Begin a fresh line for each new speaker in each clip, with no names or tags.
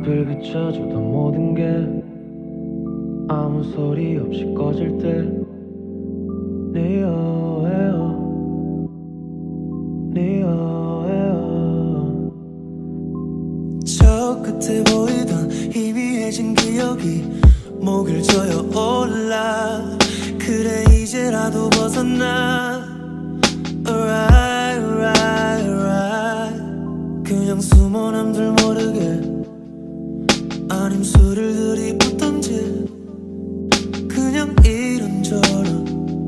앞을 비춰주던 모든 게 아무 소리 없이 꺼질 때 니어에어 니어에어
저 끝에 보이던 희미해진 기억이 목을 조여 올라. 그래 이제라도 벗어나. Alright, alright, alright. 그냥 숨어 남들 모르게 아님 술을 들이붓던지 그냥 이런저런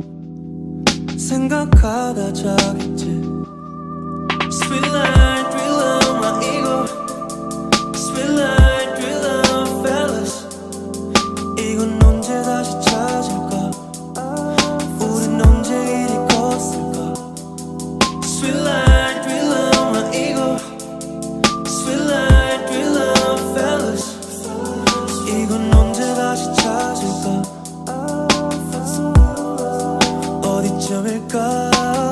생각하다 자겠지. Sweet light, drill on my ego. Sweet light, drill on fellas. 이건 언제 다시 찾을까? 우린 언제 이리 컸을까? Sweet light, drill on my ego. Sweet light, drill on fellas. 이건 언제 다시 찾을까? 어디쯤일까?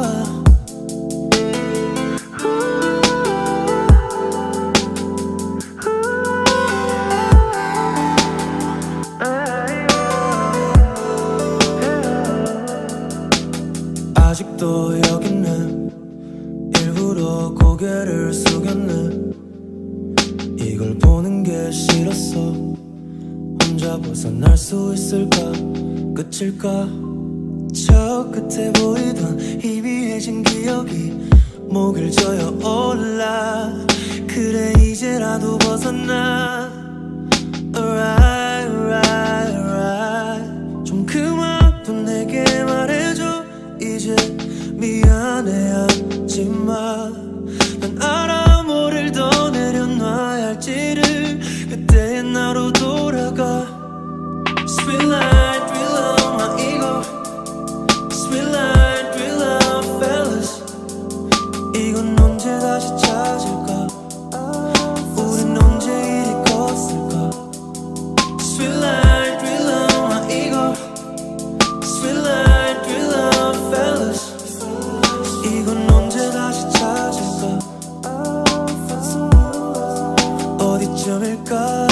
아직도 여기 있네. 일부러 고개를 숙였네. 이걸 보는 게 싫었어. 혼자 벗어날 수 있을까? 끝일까? 저 끝에 보이던 희미해진 기억이 목을 조여 올라. 그래 이제라도 벗어나. Alright, alright, alright. 좀 그만 또 내게 말해줘. 이제 미안해 하지마. 난 알아 뭐를 더 내려놔야 할지를. 그때의 나로 돌아가. Sweet light, drill on my ego. Sweet light, drill on fellas. 이건 언제 다시 찾을까? 우린 언제 이리 컸을까? Sweet light, drill on my ego. Sweet light, drill on fellas. 이건 언제 다시 찾을까? 어디쯤일까?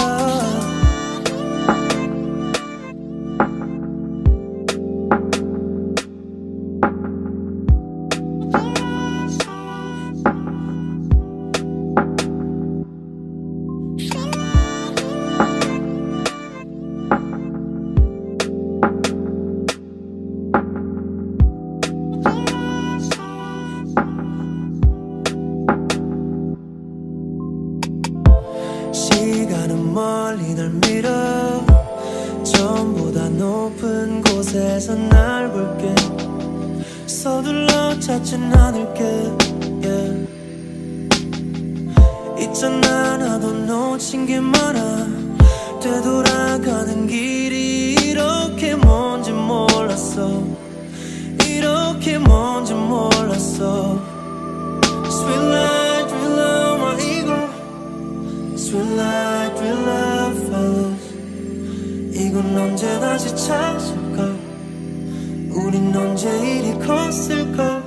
시간은 멀리 날 밀어. 전보다 높은 곳에서 날 볼게. 서둘러 찾진 않을게. yeah. 있잖아 나도 놓친 게 많아. 되돌아가는 길이 이렇게 먼지 몰랐어. 이렇게 먼지 몰랐어. Sweet light, drill on my ego. Sweet light, drill on fellas. 이건 언제 다시 찾을까? 우린 언제 이리 컸을까?